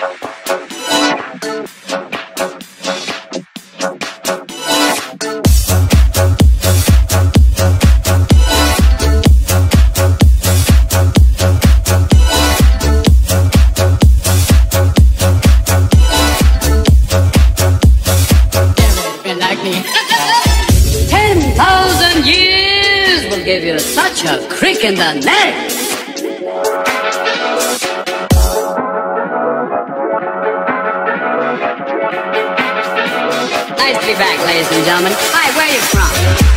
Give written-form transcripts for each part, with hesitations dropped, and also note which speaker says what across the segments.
Speaker 1: Give you such a crick in the neck. Nice to be back, ladies and gentlemen. Hi, where are you from?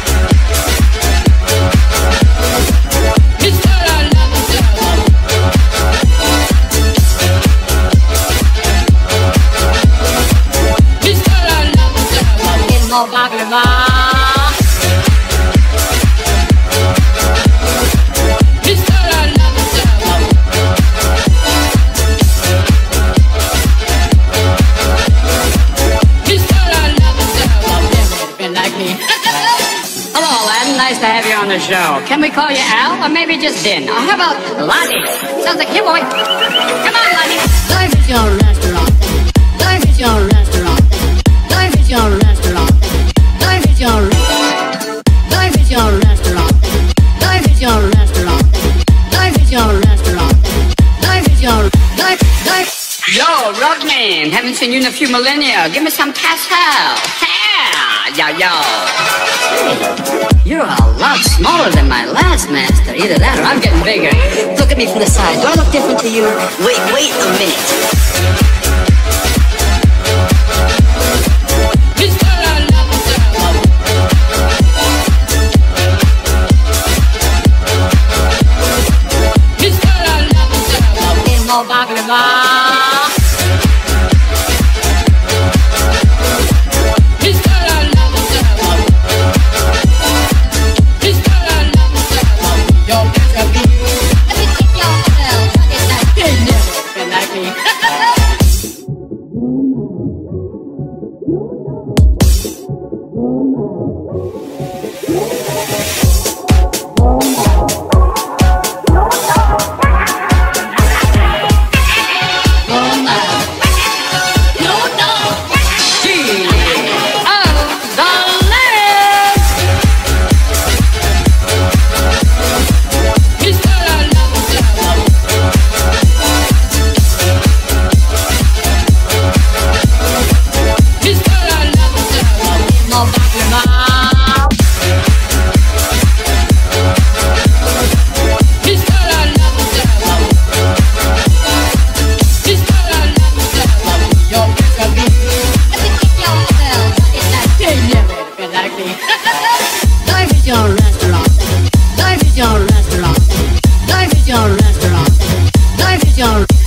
Speaker 1: In more baklava. Hello, Aladdin. Nice to have you on the show. Can we call you Al, or maybe just Din? Or how about Lottie? Sounds like you, boy. Come on, Lottie. Life is your restaurant. Life is your restaurant. Life is your restaurant. Life is your life is your restaurant. Life is your restaurant. Life is your restaurant. Life is your life. Yo, Rockman, haven't seen you in a few millennia. Give me some pastel. Yo, yo. You're a lot smaller than my last master. Either that or I'm getting bigger. Look at me from the side. Do I look different to you? Wait a minute.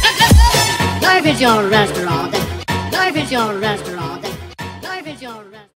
Speaker 1: Life is your restaurant. Life is your restaurant. Life is your restaurant.